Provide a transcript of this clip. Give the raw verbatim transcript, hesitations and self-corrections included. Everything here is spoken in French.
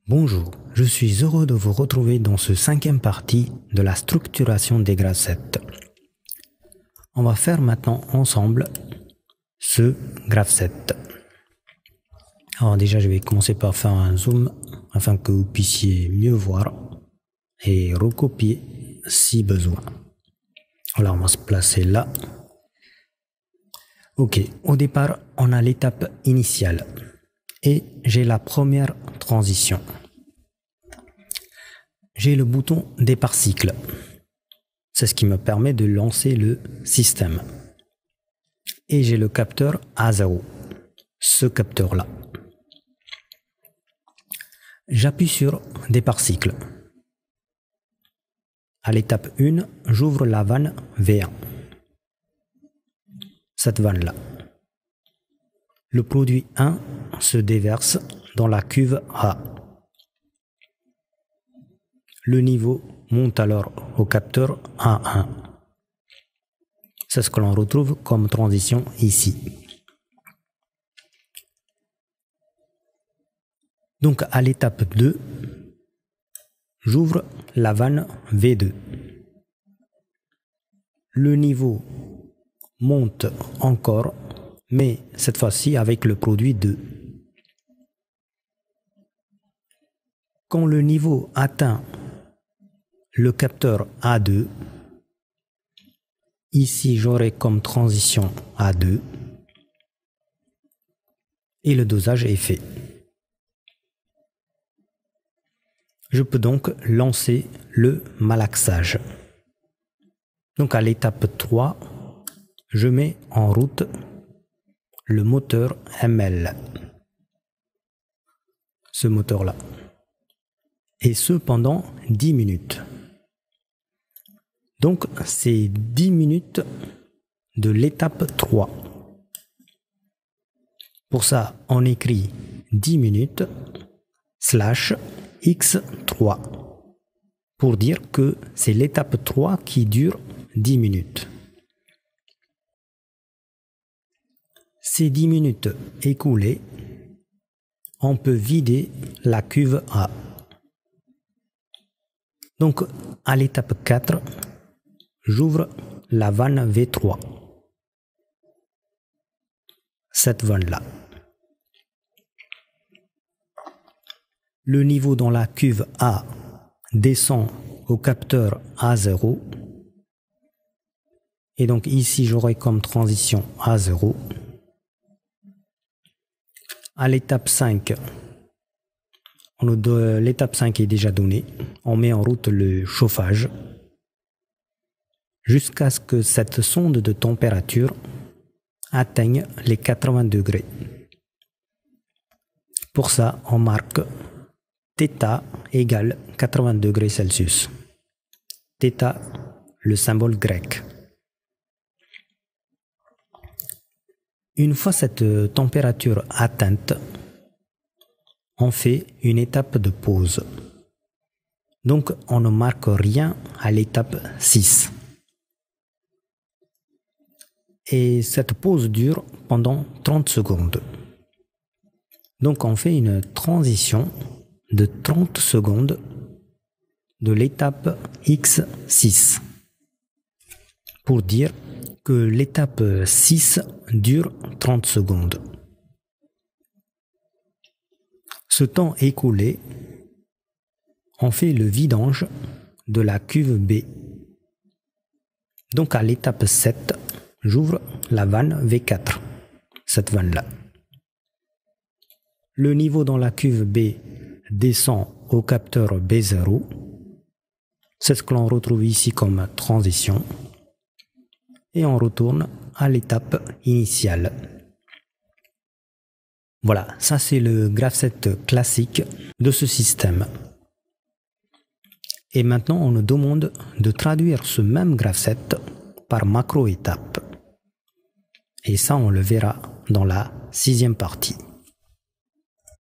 Bonjour, je suis heureux de vous retrouver dans ce cinquième partie de la structuration des graphes. On va faire maintenant ensemble ce graphe. Alors déjà, je vais commencer par faire un zoom afin que vous puissiez mieux voir et recopier si besoin. Alors on va se placer là. Ok, au départ, on a l'étape initiale et j'ai la première transition. J'ai le bouton départ cycle. C'est ce qui me permet de lancer le système. Et j'ai le capteur A zéro, ce capteur-là. J'appuie sur départ cycle. À l'étape un, j'ouvre la vanne V un. Cette vanne-là. Le produit un se déverse dans la cuve A. Le niveau monte alors au capteur A un. C'est ce que l'on retrouve comme transition ici. Donc à l'étape deux, j'ouvre la vanne V deux. Le niveau monte encore, mais cette fois-ci avec le produit deux. Quand le niveau atteint le capteur A deux, ici j'aurai comme transition A deux et le dosage est fait. Je peux donc lancer le malaxage. Donc à l'étape trois, je mets en route le moteur M L. Ce moteur-là. Et ce pendant dix minutes. Donc c'est dix minutes de l'étape trois. Pour ça, on écrit dix minutes slash x trois pour dire que c'est l'étape trois qui dure dix minutes. Ces dix minutes écoulées, on peut vider la cuve A. Donc à l'étape quatre, j'ouvre la vanne V trois. Cette vanne-là. Le niveau dans la cuve A descend au capteur A zéro. Et donc ici, j'aurai comme transition A zéro. À l'étape cinq, l'étape cinq est déjà donnée. On met en route le chauffage jusqu'à ce que cette sonde de température atteigne les quatre-vingts degrés. Pour ça, on marque θ égale quatre-vingts degrés Celsius. θ, le symbole grec. Une fois cette température atteinte, on fait une étape de pause. Donc, on ne marque rien à l'étape six. Et cette pause dure pendant trente secondes. Donc, on fait une transition de trente secondes de l'étape X six. Pour dire que l'étape six dure trente secondes. Ce temps écoulé, on fait le vidange de la cuve B. Donc à l'étape sept, j'ouvre la vanne V quatre, cette vanne-là. Le niveau dans la cuve B descend au capteur B zéro. C'est ce que l'on retrouve ici comme transition. Et on retourne à l'étape initiale. Voilà, ça c'est le graphe classique de ce système. Et maintenant, on nous demande de traduire ce même graphe par macro-étape. Et ça, on le verra dans la sixième partie.